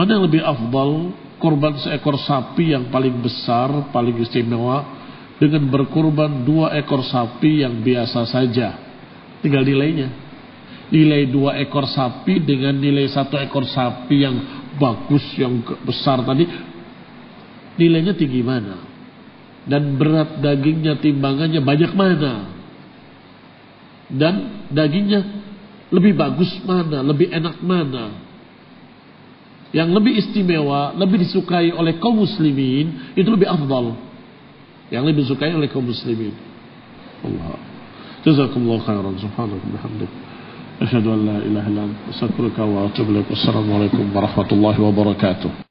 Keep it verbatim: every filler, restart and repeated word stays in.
Mana yang lebih afdal? Kurban seekor sapi yang paling besar, paling istimewa, dengan berkurban dua ekor sapi yang biasa saja. Tinggal nilainya. Nilai dua ekor sapi dengan nilai satu ekor sapi yang bagus, yang besar tadi, nilainya tinggi mana? Dan berat dagingnya, timbangannya banyak mana? Dan dagingnya lebih bagus mana? Lebih enak mana? Yang lebih istimewa, lebih disukai oleh kaum muslimin, itu lebih afdal. Yang lebih disukai oleh kaum muslimin. Allah. Jazakumullah khairan. Subhanallahi wa bihamdihi. Asyhadu an la ilaha illa anta, astaghfiruka wa atubu ilaik. Wassalamualaikum warahmatullahi wabarakatuh.